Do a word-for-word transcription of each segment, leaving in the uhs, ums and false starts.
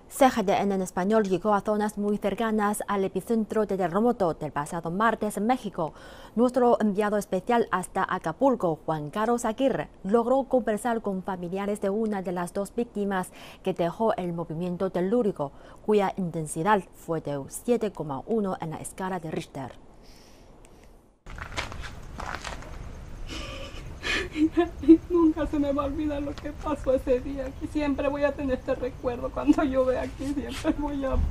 C G T N en español llegó a zonas muy cercanas al epicentro del terremoto del pasado martes en México. Nuestro enviado especial hasta Acapulco, Juan Carlos Aguirre, logró conversar con familiares de una de las dos víctimas que dejó el movimiento telúrico, cuya intensidad fue de siete coma uno en la escala de Richter. Nunca se me va a olvidar lo que pasó ese día. Aquí siempre voy a tener este recuerdo. Cuando yo vea aquí, siempre voy a...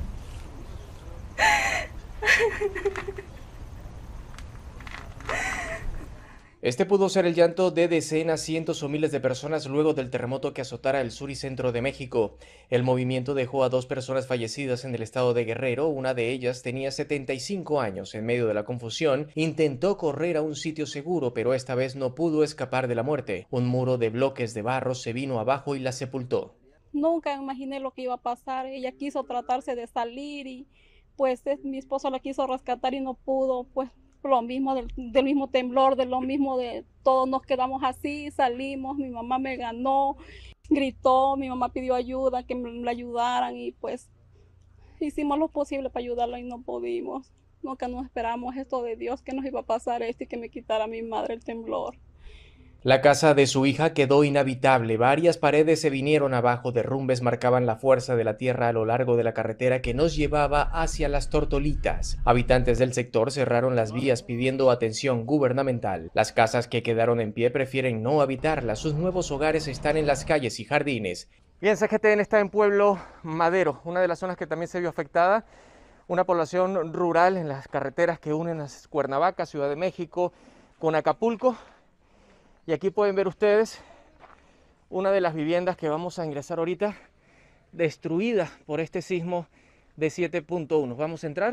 Este pudo ser el llanto de decenas, cientos o miles de personas luego del terremoto que azotara el sur y centro de México. El movimiento dejó a dos personas fallecidas en el estado de Guerrero. Una de ellas tenía setenta y cinco años. En medio de la confusión, intentó correr a un sitio seguro, pero esta vez no pudo escapar de la muerte. Un muro de bloques de barro se vino abajo y la sepultó. Nunca imaginé lo que iba a pasar. Ella quiso tratarse de salir y pues mi esposo la quiso rescatar y no pudo, pues lo mismo del, del mismo temblor, de lo mismo de todos nos quedamos así, salimos, mi mamá me ganó, gritó, mi mamá pidió ayuda, que me la ayudaran y pues hicimos lo posible para ayudarla y no pudimos. Nunca nos esperamos esto de Dios, que nos iba a pasar esto y que me quitara a mi madre el temblor. La casa de su hija quedó inhabitable, varias paredes se vinieron abajo, derrumbes marcaban la fuerza de la tierra a lo largo de la carretera que nos llevaba hacia Las Tortolitas. Habitantes del sector cerraron las vías pidiendo atención gubernamental. Las casas que quedaron en pie prefieren no habitarlas, sus nuevos hogares están en las calles y jardines. Bien, C G T N está en Pueblo Madero, una de las zonas que también se vio afectada, una población rural en las carreteras que unen las Cuernavaca, Ciudad de México, con Acapulco. Y aquí pueden ver ustedes una de las viviendas que vamos a ingresar ahorita, destruida por este sismo de siete punto uno. Vamos a entrar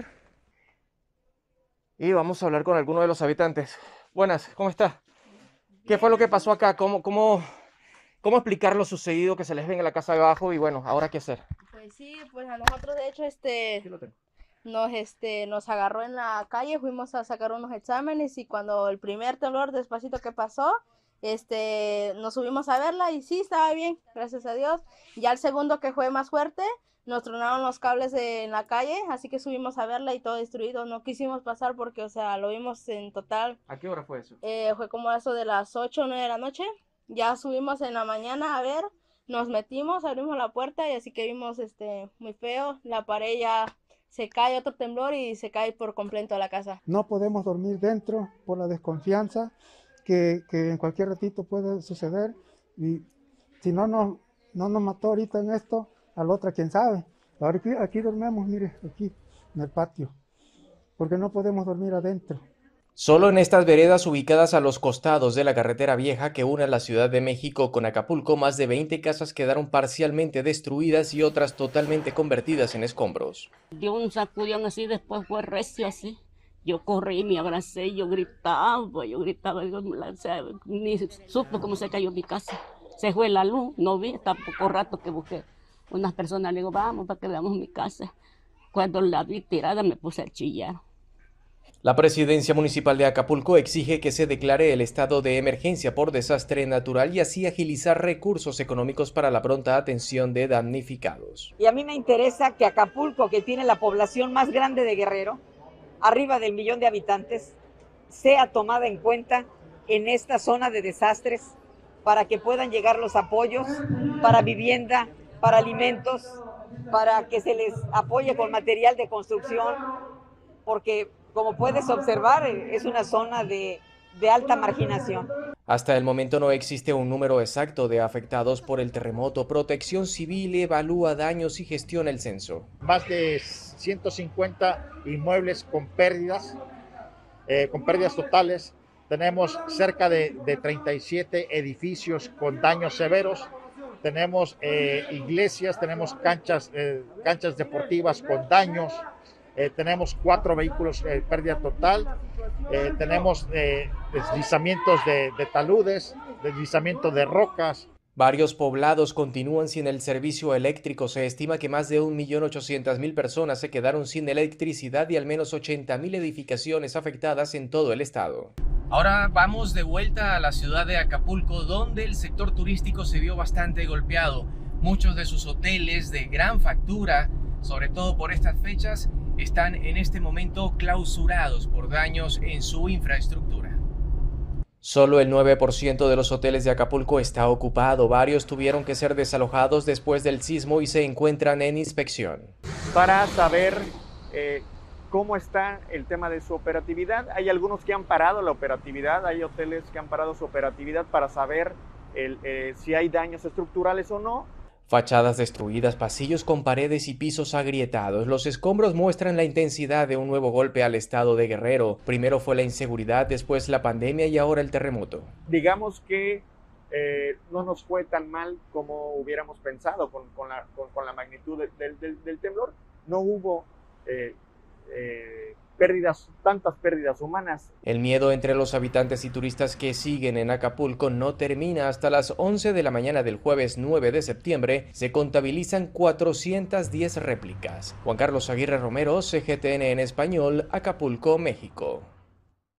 y vamos a hablar con algunos de los habitantes. Buenas, ¿cómo está? ¿Qué fue lo que pasó acá? ¿Cómo, cómo, cómo explicar lo sucedido, que se les ven en la casa de abajo y bueno, ahora qué hacer? Pues sí, pues a nosotros de hecho este... Aquí lo tengo. Nos, este, nos agarró en la calle, fuimos a sacar unos exámenes y cuando el primer temblor despacito que pasó, este, nos subimos a verla y sí, estaba bien, gracias a Dios. Ya el segundo que fue más fuerte, nos tronaron los cables de, en la calle, así que subimos a verla y todo destruido. No quisimos pasar porque, o sea, lo vimos en total. ¿A qué hora fue eso? Eh, fue como eso de las ocho o nueve de la noche. Ya subimos en la mañana a ver, nos metimos, abrimos la puerta y así que vimos este, muy feo, la pared ya... Se cae otro temblor y se cae por completo la casa. No podemos dormir dentro por la desconfianza que, que en cualquier ratito puede suceder. Y si no nos, no nos mató ahorita en esto, al otro quién sabe. Ahora aquí, aquí dormimos, mire, aquí en el patio, porque no podemos dormir adentro. Solo en estas veredas ubicadas a los costados de la carretera vieja que une la Ciudad de México con Acapulco, más de veinte casas quedaron parcialmente destruidas y otras totalmente convertidas en escombros. Dio un sacudón así, después fue recio así. Yo corrí, me abracé, yo gritaba, yo gritaba, yo, o sea, ni supo cómo se cayó mi casa. Se fue la luz, no vi, hasta poco rato que busqué. Unas personas le digo, vamos para que veamos mi casa. Cuando la vi tirada me puse a chillar. La Presidencia Municipal de Acapulco exige que se declare el estado de emergencia por desastre natural y así agilizar recursos económicos para la pronta atención de damnificados. Y a mí me interesa que Acapulco, que tiene la población más grande de Guerrero, arriba del millón de habitantes, sea tomada en cuenta en esta zona de desastres para que puedan llegar los apoyos para vivienda, para alimentos, para que se les apoye con material de construcción, porque como puedes observar, es una zona de, de alta marginación. Hasta el momento no existe un número exacto de afectados por el terremoto. Protección Civil evalúa daños y gestiona el censo. Más de ciento cincuenta inmuebles con pérdidas, eh, con pérdidas totales. Tenemos cerca de, de treinta y siete edificios con daños severos. Tenemos eh, iglesias, tenemos canchas, eh, canchas deportivas con daños. Eh, tenemos cuatro vehículos eh, pérdida total, eh, tenemos eh, deslizamientos de, de taludes, deslizamiento de rocas. Varios poblados continúan sin el servicio eléctrico. Se estima que más de un millón ochocientas mil personas se quedaron sin electricidad y al menos ochenta mil edificaciones afectadas en todo el estado. Ahora vamos de vuelta a la ciudad de Acapulco, donde el sector turístico se vio bastante golpeado. Muchos de sus hoteles de gran factura, sobre todo por estas fechas, están en este momento clausurados por daños en su infraestructura. Solo el nueve por ciento de los hoteles de Acapulco está ocupado. Varios tuvieron que ser desalojados después del sismo y se encuentran en inspección. Para saber eh, cómo está el tema de su operatividad, hay algunos que han parado la operatividad, hay hoteles que han parado su operatividad para saber el, eh, si hay daños estructurales o no. Fachadas destruidas, pasillos con paredes y pisos agrietados. Los escombros muestran la intensidad de un nuevo golpe al estado de Guerrero. Primero fue la inseguridad, después la pandemia y ahora el terremoto. Digamos que eh, no nos fue tan mal como hubiéramos pensado con, con, la, con, con la magnitud de, de, del, del temblor. No hubo eh, eh, pérdidas, tantas pérdidas humanas. El miedo entre los habitantes y turistas que siguen en Acapulco no termina. Hasta las once de la mañana del jueves nueve de septiembre se contabilizan cuatrocientas diez réplicas. Juan Carlos Aguirre Romero, C G T N en español, Acapulco, México.